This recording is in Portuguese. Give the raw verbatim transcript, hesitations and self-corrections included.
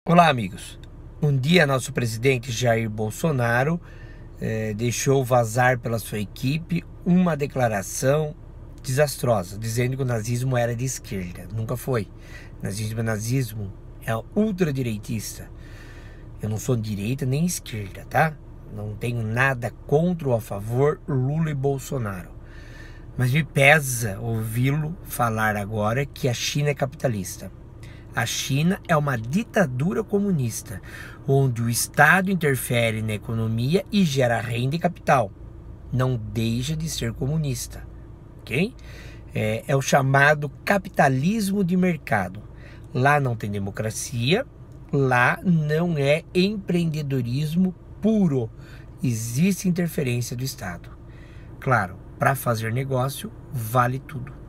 Olá, amigos. Um dia, nosso presidente Jair Bolsonaro eh, deixou vazar pela sua equipe uma declaração desastrosa, dizendo que o nazismo era de esquerda. Nunca foi. Nazismo é nazismo, é ultradireitista. Eu não sou de direita nem esquerda, tá? Não tenho nada contra ou a favor Lula e Bolsonaro. Mas me pesa ouvi-lo falar agora que a China é capitalista. A China é uma ditadura comunista, onde o Estado interfere na economia e gera renda e capital. Não deixa de ser comunista, ok? É, é o chamado capitalismo de mercado. Lá não tem democracia, lá não é empreendedorismo puro. Existe interferência do Estado. Claro, para fazer negócio, vale tudo.